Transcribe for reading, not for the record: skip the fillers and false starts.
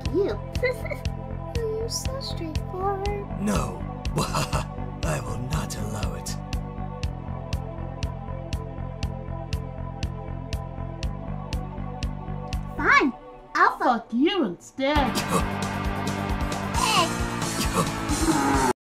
you. You're so straightforward. No. I will not allow it. Fine. I'll Fuck you instead. Hey.